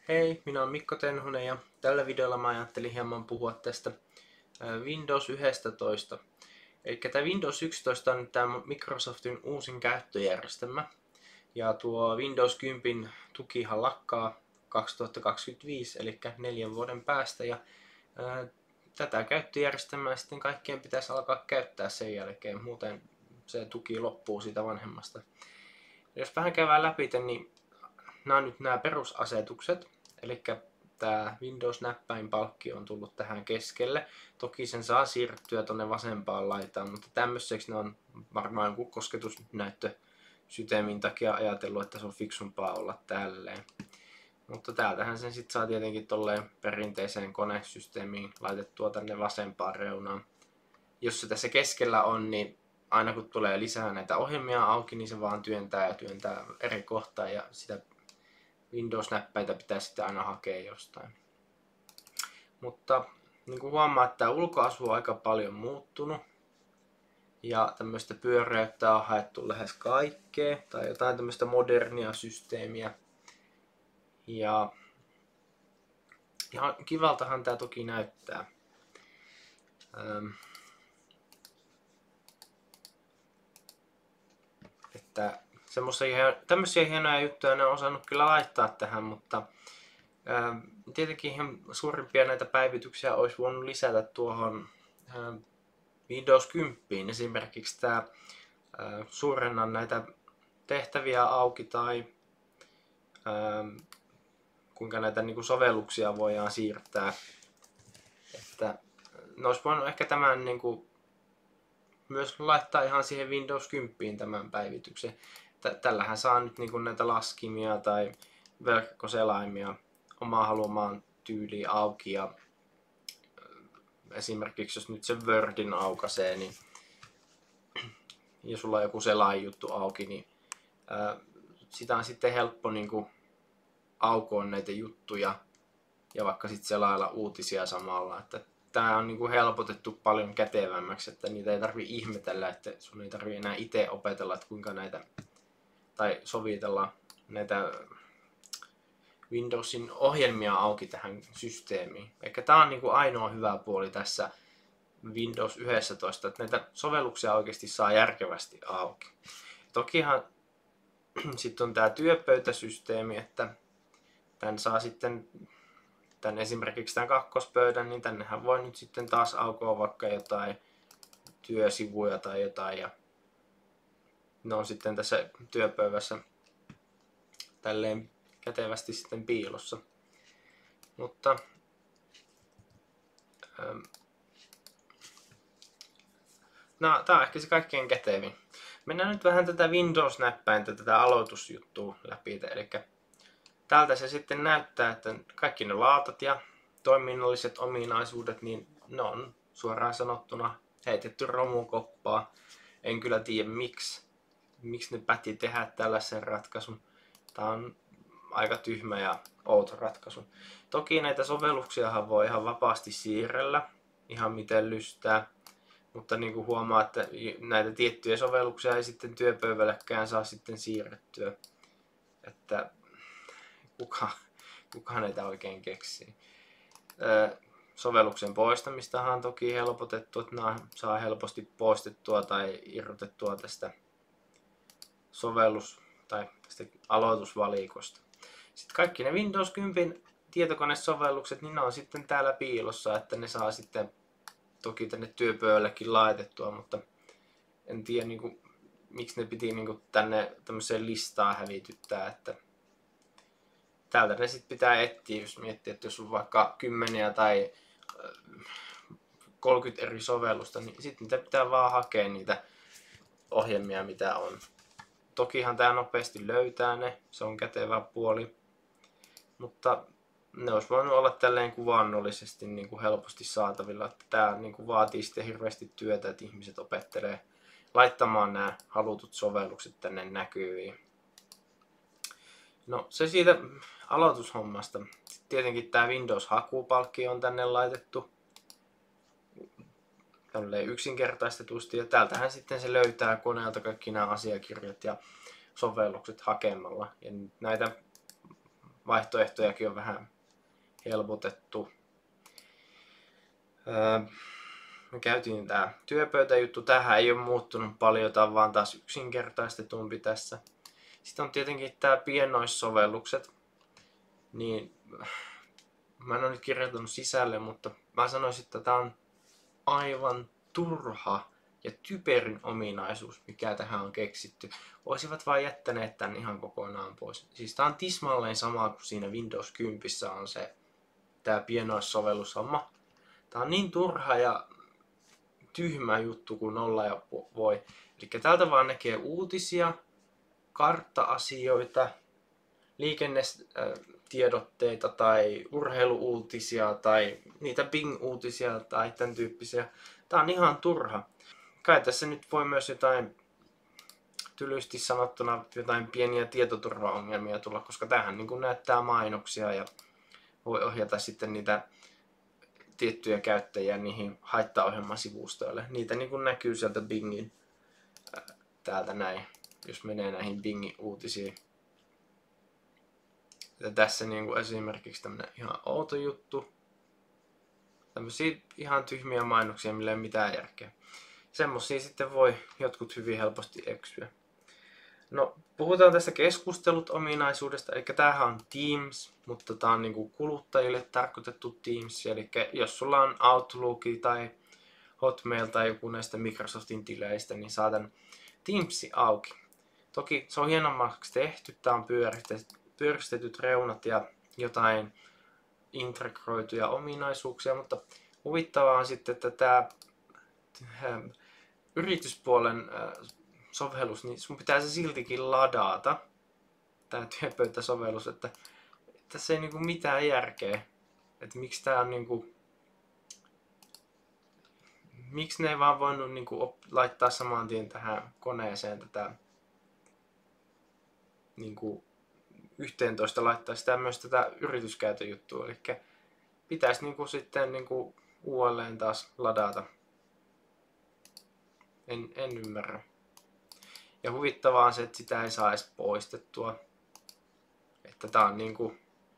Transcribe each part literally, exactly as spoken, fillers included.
Hei, minä olen Mikko Tenhunen ja tällä videolla mä ajattelin hieman puhua tästä Windows yksitoista. Eli tämä Windows yksitoista on tämä Microsoftin uusin käyttöjärjestelmä. Ja tuo Windows kymmenen tukihan lakkaa kaksituhattakaksikymmentäviisi, eli neljän vuoden päästä. Ja ää, tätä käyttöjärjestelmää sitten kaikkien pitäisi alkaa käyttää sen jälkeen, muuten se tuki loppuu siitä vanhemmasta. Jos vähän käydään läpi, niin nämä on nyt nämä perusasetukset. Eli tämä Windows-näppäinpalkki on tullut tähän keskelle. Toki sen saa siirtyä tuonne vasempaan laitaan, mutta tämmöiseksi ne on varmaan joku kosketusnäyttösysteemin takia ajatellut, että se on fiksumpaa olla tälleen. Mutta täältähän sen sitten saa tietenkin tolleen perinteiseen konesysteemiin laitettua tänne vasempaan reunaan. Jos se tässä keskellä on, niin aina kun tulee lisää näitä ohjelmia auki, niin se vaan työntää ja työntää eri kohtaan ja sitä Windows-näppäitä pitää sitten aina hakea jostain. Mutta niin kuin huomaa, että tämä ulkoasu on aika paljon muuttunut. Ja tämmöistä pyöreyttä on haettu lähes kaikkea. Tai jotain tämmöistä modernia systeemiä. Ja ihan kivaltahan tämä toki näyttää. Ähm. Että semmoisia tämmöisiä hienoja juttuja ne on osannut kyllä laittaa tähän, mutta ää, tietenkin ihan suurimpia näitä päivityksiä olisi voinut lisätä tuohon ää, Windows kymmenen. Esimerkiksi tämä ää, suurenna näitä tehtäviä auki tai ää, kuinka näitä niin kuin sovelluksia voidaan siirtää. Että ne olisi voinut ehkä tämän niin kuin myös laittaa ihan siihen Windows kymmenen tämän päivityksen. Tällähän saa nyt niin kuin näitä laskimia tai verkkoselaimia omaa haluamaan tyyliin auki. Ja esimerkiksi jos nyt sen Wordin aukaisee, niin ja sulla on joku selainjuttu auki, niin ää, sitä on sitten helppo niin kuin aukoa näitä juttuja ja vaikka sitten selailla uutisia samalla. Että tämä on niin kuin helpotettu paljon kätevämmäksi, että niitä ei tarvitse ihmetellä, että sun ei tarvitse enää itse opetella, että kuinka näitä tai sovitella näitä Windowsin ohjelmia auki tähän systeemiin. Eikä tämä on niin kuin ainoa hyvä puoli tässä Windows yksitoista, että näitä sovelluksia oikeasti saa järkevästi auki. Tokihan sitten on tämä työpöytäsysteemi, että tämän saa sitten tän esimerkiksi tämän kakkospöydän, niin tännehän voi nyt sitten taas aukoa vaikka jotain työsivuja tai jotain ja ne on sitten tässä työpöydässä tälleen kätevästi sitten piilossa. Mutta ähm, no, tää on ehkä se kaikkein kätevin. Mennään nyt vähän tätä Windows-näppäintä, tätä aloitusjuttua läpi. Eli täältä se sitten näyttää, että kaikki ne laatat ja toiminnalliset ominaisuudet, niin ne on suoraan sanottuna heitetty romukoppaa. En kyllä tiedä miksi. Miksi ne päätti tehdä tällaisen ratkaisun. Tämä on aika tyhmä ja outo ratkaisu. Toki näitä sovelluksiahan voi ihan vapaasti siirrellä, ihan miten lystää. Mutta niin kuin huomaa, että näitä tiettyjä sovelluksia ei sitten työpöydälläkään saa sitten siirrettyä. Että kuka, kuka näitä oikein keksii. Öö, sovelluksen poistamistahan on toki helpotettu, että nämä saa helposti poistettua tai irrotettua tästä sovellus- tai tästä aloitusvalikosta. Sitten kaikki ne Windows kymmenen tietokonesovellukset, niin ne on sitten täällä piilossa, että ne saa sitten toki tänne työpöydällekin laitettua, mutta en tiedä niin kuin, miksi ne piti niin kuin, tänne tämmöiseen listaan hävityttää, että täältä ne sitten pitää etsiä, jos miettii, että jos on vaikka kymmeniä tai kolmekymmentä eri sovellusta, niin sitten niitä pitää vaan hakea niitä ohjelmia, mitä on. Tokihan tämä nopeasti löytää ne, se on kätevä puoli, mutta ne olisi voinut olla tälleen kuvannollisesti niin kuin helposti saatavilla. Että tämä niin kuin vaatii sitten hirveästi työtä, että ihmiset opettelee laittamaan nämä halutut sovellukset tänne näkyviin. No se siitä aloitushommasta. Sitten tietenkin tämä Windows-hakupalkki on tänne laitettu tälleen yksinkertaistetusti. Ja täältähän sitten se löytää koneelta kaikki nämä asiakirjat ja sovellukset hakemalla. Ja näitä vaihtoehtojakin on vähän helpotettu. Öö, me käytiin tää työpöytäjuttu. Tähän ei ole muuttunut paljon, tää on vaan taas yksinkertaistetumpi tässä. Sitten on tietenkin tää pienoissovellukset. Niin, mä en ole nyt kirjoittanut sisälle, mutta mä sanoisin, että tää on aivan turha ja typerin ominaisuus, mikä tähän on keksitty. Olisivat vain jättäneet tän ihan kokonaan pois. Siis tää on tismalleen sama kuin siinä Windows kymmenen on se tää pienoissovellus-homma. Tää on niin turha ja tyhmä juttu kuin olla ja voi. Eli täältä vaan näkee uutisia, kartta-asioita, liikennetiedotteita tai urheiluuutisia tai niitä Bing-uutisia tai tämän tyyppisiä. Tää on ihan turha. Kai tässä nyt voi myös jotain tylysti sanottuna jotain pieniä tietoturvaongelmia tulla, koska tämähän niin kuin näyttää mainoksia ja voi ohjata sitten niitä tiettyjä käyttäjiä niihin haittaohjelmasivustoille. Niitä niin kuin näkyy sieltä Bingin täältä näin, jos menee näihin Bingin uutisiin. Ja tässä niin kuin esimerkiksi tämmönen ihan outo juttu. Tämmöisiä ihan tyhmiä mainoksia, millä ei ole mitään järkeä. Semmosia sitten voi jotkut hyvin helposti eksyä. No, puhutaan tästä keskustelut-ominaisuudesta, eli tämähän on Teams, mutta tämä on niinku kuluttajille tarkoitettu Teams. Eli jos sulla on Outlook tai Hotmail tai joku näistä Microsoftin tileistä, niin saa tämän Teamsin auki. Toki se on hienommaksi tehty, tämä on pyöristetyt reunat ja jotain integroituja ominaisuuksia, mutta huvittavaa on sitten, että tämä yrityspuolen sovellus, niin sun pitää se siltikin ladata, tämä työpöytäsovellus, että tässä ei niinku mitään järkeä, että miksi tää on niinku, miksi ne ei vaan voinut niinku laittaa saman tien tähän koneeseen tätä niinku yhteentoista laittaa sitä myös tätä yrityskäytön juttua, eli pitäisi niinku sitten niinku uudelleen taas ladata. En, en ymmärrä. Ja huvittavaa on se, että sitä ei saa edes poistettua. Että tää on niinku,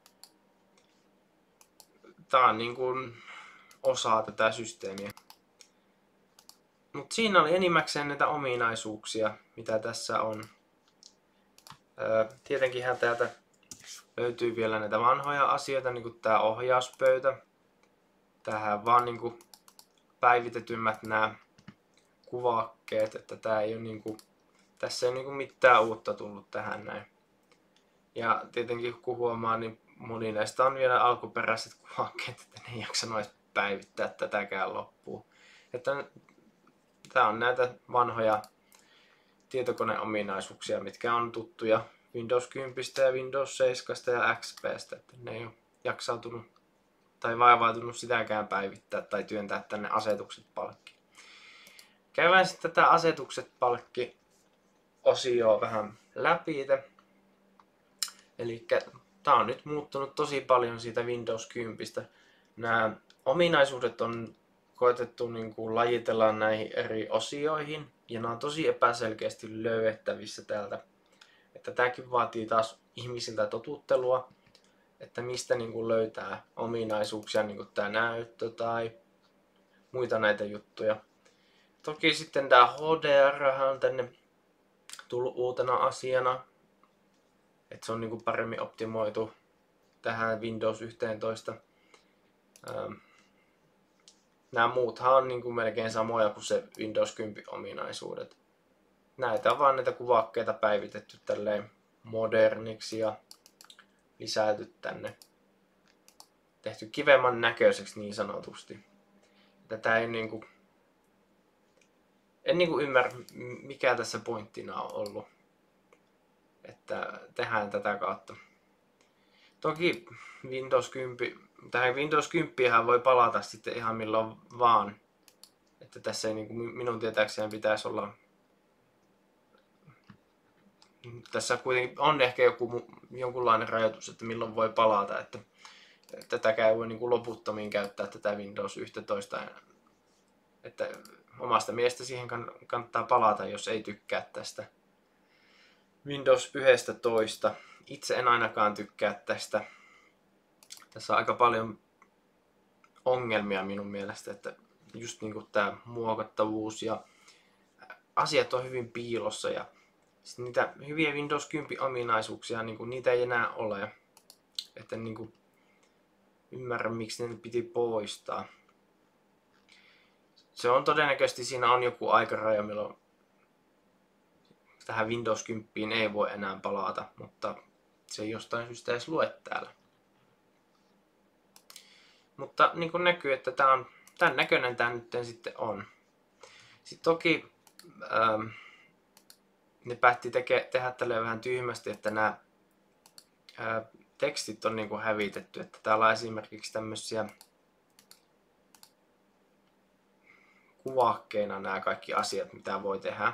tää on niinku osa tätä systeemiä. Mut siinä oli enimmäkseen näitä ominaisuuksia, mitä tässä on. Öö, tietenkinhän täältä löytyy vielä näitä vanhoja asioita, niin kuin tää ohjauspöytä. Tähän vaan niinku päivitetymmät nämä kuvakkeet, että tää ei ole niinku, tässä ei niinku mitään uutta tullut tähän näin. Ja tietenkin kun huomaa, niin moni näistä on vielä alkuperäiset kuvakkeet, että ne ei jaksanut edes päivittää tätäkään loppuun. Että tää on näitä vanhoja tietokoneominaisuuksia, mitkä on tuttuja Windows kymmenen ja Windows seitsemän ja X P:stä, että ne ei ole jaksautunut tai vaivautunut sitäkään päivittää tai työntää tänne asetukset palkkiin. Käydään sitten tätä asetukset palkki osioa vähän läpi. Eli tää on nyt muuttunut tosi paljon siitä Windows kymmenen. Nämä ominaisuudet on koetettu niin kuin lajitella näihin eri osioihin ja nämä on tosi epäselkeästi löydettävissä täältä. Että tämäkin vaatii taas ihmisiltä totuttelua, että mistä niin kuin löytää ominaisuuksia, niin kuin tämä näyttö tai muita näitä juttuja. Toki sitten tämä H D R on tänne tullut uutena asiana, että se on niin kuin paremmin optimoitu tähän Windows yksitoista. Nämä muuthan on niin kuin melkein samoja kuin se Windows kymmenen ominaisuudet. Näitä on vaan näitä kuvakkeita päivitetty tälleen moderniksi ja lisätty tänne. Tehty kivemman näköiseksi niin sanotusti. Tätä ei niinku, en niinku ymmärrä mikä tässä pointtina on ollut. Että tehdään tätä kautta. Toki Windows kymmenen, tähän Windows kymmenen voi palata sitten ihan milloin vaan. Että tässä ei niinku minun tietääkseni pitäisi olla. Tässä kuitenkin on ehkä joku jonkunlainen rajoitus, että milloin voi palata, että tätäkään ei voi niin kuin loputtomiin käyttää tätä Windows yksitoista. Että omasta mielestä siihen kannattaa palata, jos ei tykkää tästä Windows yksitoista. itse en ainakaan tykkää tästä. Tässä on aika paljon ongelmia minun mielestä, että just niinku tää muokattavuus ja asiat on hyvin piilossa ja sit niitä hyviä Windows kymmenen ominaisuuksia, niinku niitä ei enää ole. Että niinku ymmärrä miksi ne piti poistaa. Se on todennäköisesti siinä on joku aikaraja, milloin tähän Windows kymmenen ei voi enää palata, mutta se ei jostain syystä edes lue täällä. Mutta niin kuin näkyy, että tämä on tämän näköinen tämä nyt sitten on. Sitten toki ähm, ne päätti teke, tehdä tälleen vähän tyhmästi, että nämä äh, tekstit on niin kuin hävitetty. Että täällä on esimerkiksi tämmöisiä kuvakkeina nämä kaikki asiat, mitä voi tehdä.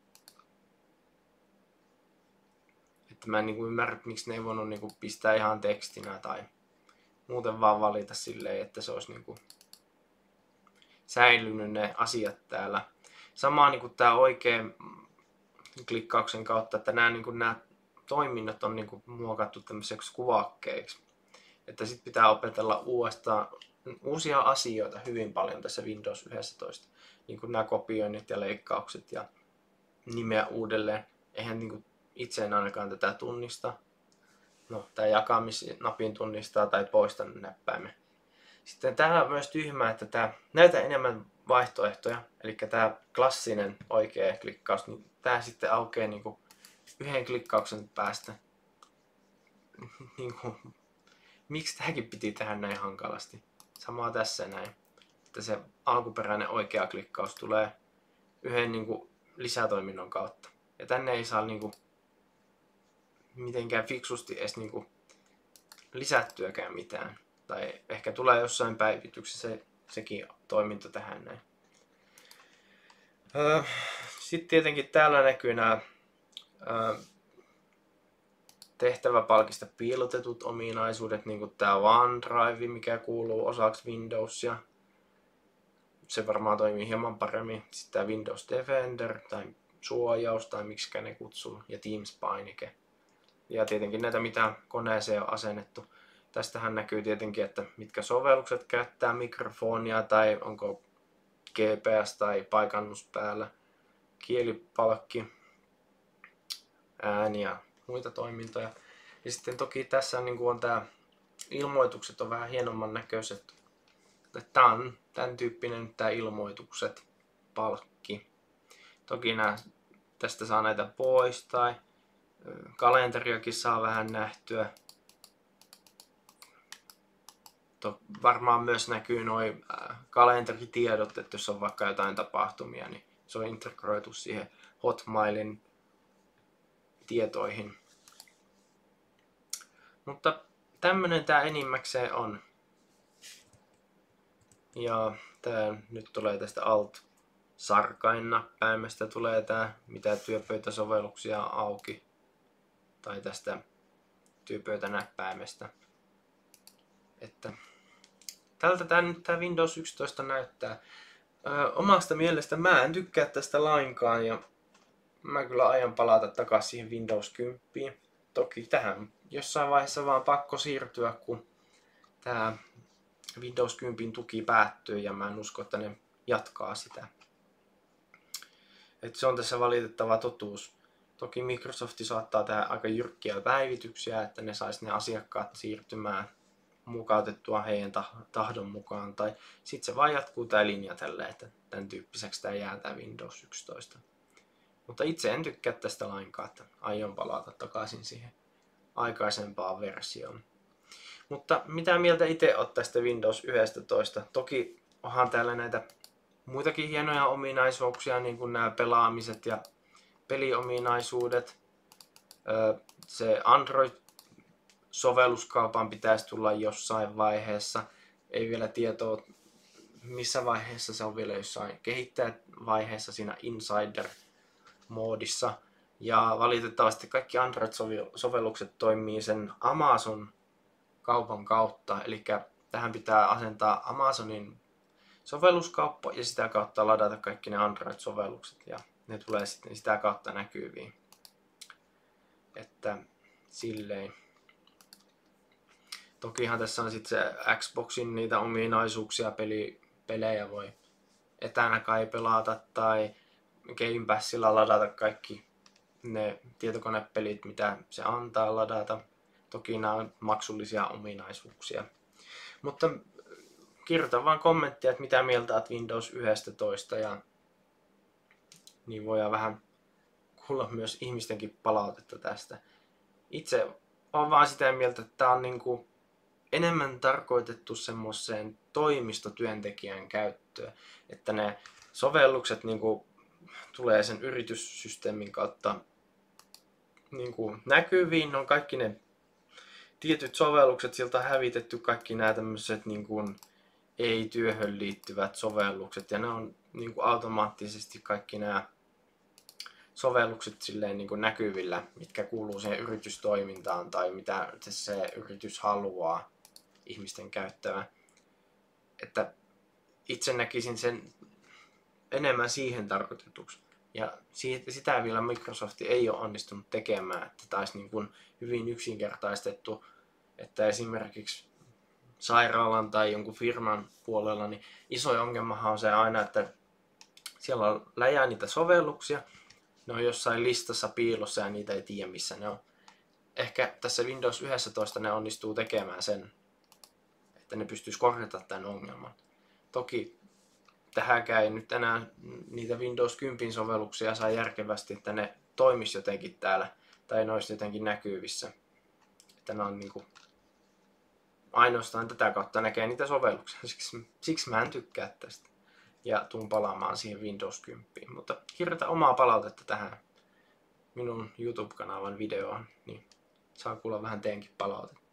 Että mä en niin kuin ymmärrä, miksi ne ei voinut niin kuin pistää ihan tekstinä tai muuten vaan valita silleen, että se olisi niin kuin säilynyt ne asiat täällä. Sama niin kuin tämä oikein klikkauksen kautta, että nämä, niin kuin nämä toiminnot on niin kuin muokattu tämmöiseksi kuvakkeiksi. Että sitten pitää opetella uudestaan uusia asioita hyvin paljon tässä Windows yksitoista. Niin kuin nämä kopioinnit ja leikkaukset ja nimeä uudelleen. Eihän niin kuin itse en ainakaan tätä tunnista. No, tämä jakamisnapin tunnistaa tai poista näppäimen. Sitten täällä on myös tyhmää, että tämä näyttää enemmän vaihtoehtoja. Eli tämä klassinen oikea klikkaus, niin tämä sitten aukeaa niin kuin yhden klikkauksen päästä. niin kuin, miksi tämäkin piti tehdä näin hankalasti? Samaa tässä näin. Että se alkuperäinen oikea klikkaus tulee yhden niin kuin lisätoiminnon kautta. Ja tänne ei saa niin kuin mitenkään fiksusti edes niin kuin lisättyäkään mitään. Tai ehkä tulee jossain päivityksessä se, sekin toiminto tähän näin. Öö, Sitten tietenkin täällä näkyy nämä öö, tehtäväpalkista piilotetut ominaisuudet, niin kuin tämä OneDrive, mikä kuuluu osaksi Windowsia. Se varmaan toimii hieman paremmin. Sitten tämä Windows Defender tai suojaus tai miksi ne kutsuu ja Teams-painike. Ja tietenkin näitä, mitä koneeseen on asennettu. Tästähän näkyy tietenkin, että mitkä sovellukset käyttää mikrofonia tai onko G P S tai paikannus päällä, kielipalkki, ääni ja muita toimintoja. Ja sitten toki tässä niin kuin on tämä ilmoitukset on vähän hienomman näköiset. Tämä on tämän tyyppinen tämä ilmoitukset palkki. Toki nämä, tästä saa näitä pois tai kalenteriakin saa vähän nähtyä. To, varmaan myös näkyy noin kalenteritiedot, että jos on vaikka jotain tapahtumia, niin se on integroitu siihen Hotmailin tietoihin. Mutta tämmönen tää enimmäkseen on. Ja tää nyt tulee tästä Alt-sarkain näppäimestä tulee tää, mitä työpöytäsovelluksia on auki. Tai tästä työpöytänäppäimestä. Että tältä tää nyt tää Windows yksitoista näyttää. Ö, omasta mielestä mä en tykkää tästä lainkaan ja mä kyllä aion palata takaisin siihen Windows kymmenen. Toki tähän jossain vaiheessa vaan pakko siirtyä, kun tää Windows kymmenen tuki päättyy ja mä en usko, että ne jatkaa sitä. Et se on tässä valitettava totuus. Toki Microsoft saattaa tehdä aika jyrkkiä päivityksiä, että ne sais ne asiakkaat siirtymään mukautettua heidän tahdon mukaan. Tai sitten se vaan jatkuu tää linja tälleen, että tämän tyyppiseksi tää jää tää Windows yksitoista. Mutta itse en tykkää tästä lainkaan, että aion palata takaisin siihen aikaisempaan versioon. Mutta mitä mieltä itse oot tästä Windows yksitoista? Toki onhan täällä näitä muitakin hienoja ominaisuuksia, niin kuin nämä pelaamiset ja peliominaisuudet. Se Android-sovelluskaupan pitäisi tulla jossain vaiheessa. Ei vielä tietoa, missä vaiheessa se on vielä jossain kehittäjävaiheessa siinä Insider-moodissa. Ja valitettavasti kaikki Android-sovellukset toimii sen Amazon kaupan kautta. Eli tähän pitää asentaa Amazonin sovelluskauppa ja sitä kautta ladata kaikki ne Android-sovellukset. Ja ne tulee sitten sitä kautta näkyviin. Että silleen. Tokihan tässä on sitten se Xboxin niitä ominaisuuksia, peli, pelejä voi etänä kai pelata tai Game Passilla ladata kaikki ne tietokonepelit, mitä se antaa ladata. Toki nämä on maksullisia ominaisuuksia. Mutta kirjoita vaan kommenttia, että mitä mieltä olet Windows yksitoista ja niin voidaan vähän kuulla myös ihmistenkin palautetta tästä. Itse olen vaan sitä mieltä, että tämä on niinku enemmän tarkoitettu semmoiseen toimistotyöntekijän käyttöön, että ne sovellukset niinku tulee sen yrityssysteemin kautta niinku näkyviin, on kaikki ne tietyt sovellukset, siltä on hävitetty kaikki nämä tämmöiset niinku ei-työhön liittyvät sovellukset ja ne on niinku automaattisesti kaikki nämä sovellukset silleen niin kuin näkyvillä, mitkä kuuluu siihen yritystoimintaan tai mitä se yritys haluaa ihmisten käyttävän. Että itse näkisin sen enemmän siihen tarkoitetuksi. Ja sitä vielä Microsoft ei ole onnistunut tekemään, että tämä olisi niin kuin hyvin yksinkertaistettu, että esimerkiksi sairaalan tai jonkun firman puolella niin iso ongelmahan on se aina, että siellä on läjää niitä sovelluksia, ne on jossain listassa piilossa ja niitä ei tiedä missä ne on. Ehkä tässä Windows yksitoista ne onnistuu tekemään sen, että ne pystyisi korjata tämän ongelman. Toki tähänkään ei nyt enää niitä Windows kymmenen sovelluksia saa järkevästi, että ne toimisi jotenkin täällä tai ne olisi jotenkin näkyvissä. Että ne on niinku ainoastaan tätä kautta näkee niitä sovelluksia. Siksi, siksi mä en tykkää tästä. Ja tuun palaamaan siihen Windows kymmenen. Mutta kirjoita omaa palautetta tähän minun YouTube-kanavan videoon, niin saa kuulla vähän teenkin palautetta.